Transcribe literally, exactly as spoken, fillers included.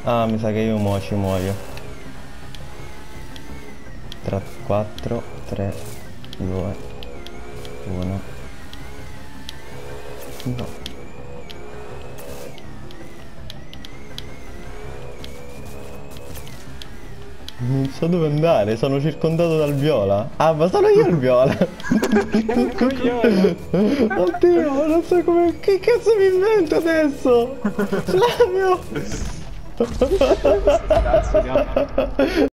Ah, mi sa che io mo ci muoio. Tra quattro, tre, due, uno. No. Non so dove andare, sono circondato dal viola. Ah, ma sono io il viola. Coglione. Oddio, non so come... Che cazzo mi invento adesso? Flavio! Cazzo,